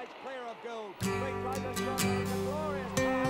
It's clear of goal. Big driver shot. It's a glorious pass.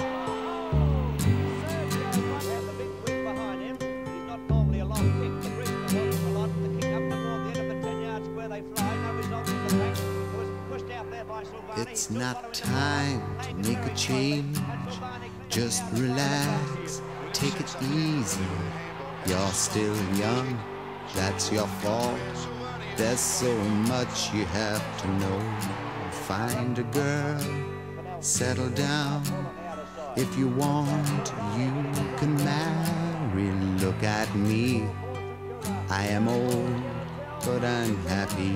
Sergio has the big quick behind him. He's not normally a long kick. The bridge helps him a lot. The kick up toward the end of the 10-yard square they fly. No result in the back. It was pushed out there by Silvagni. It's not time to make a change. Just relax, take it easy. You're still young, that's your fault. There's so much you have to know. Find a girl, settle down. If you want, you can marry. Look at me, I am old, but I'm happy.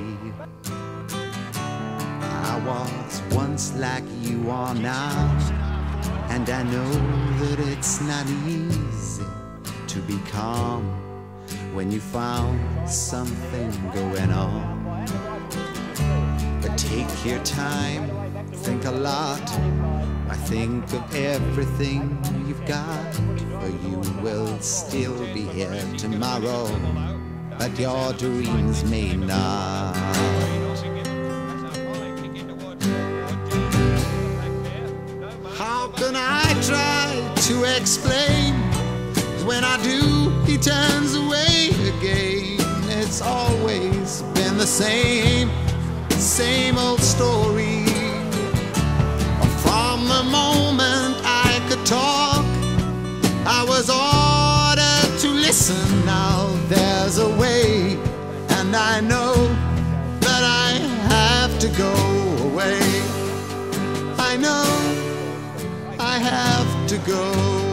I was once like you are now, and I know that it's not easy to be calm when you found something going on. But take your time, think a lot. I think of everything you've got, for you will still be here tomorrow, but your dreams may not. How can I try to explain? When I do, he turns away again. It's always been the same old story. From the moment I could talk, I was ordered to listen. Now there's a way, and I know that I have to go away. I know I have to go.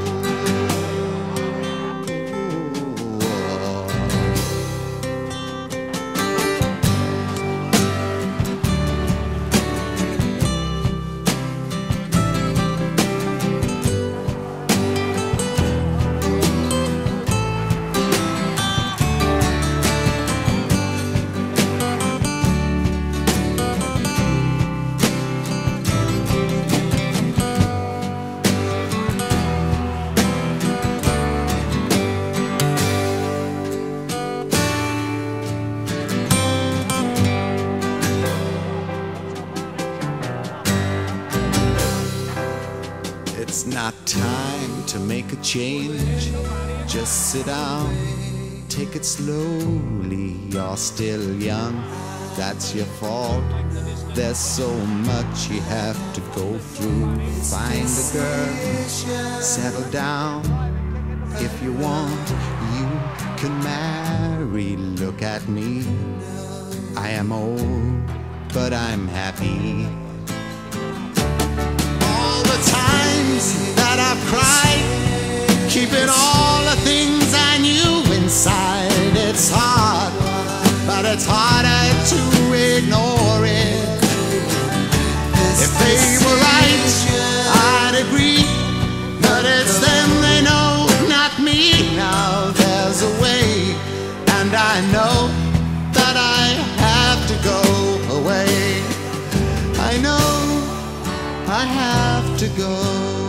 It's not time to make a change. Just sit down, take it slowly. You're still young, that's your fault. There's so much you have to go through. Find a girl, settle down. If you want, you can marry. Look at me, I am old, but I'm happy. That I've cried, keeping all the things I knew inside. It's hard, but it's harder to ignore it. If they were right, I'd agree, but it's them they know, not me. Now there's a way, and I know that I have to go away. I know I have to go.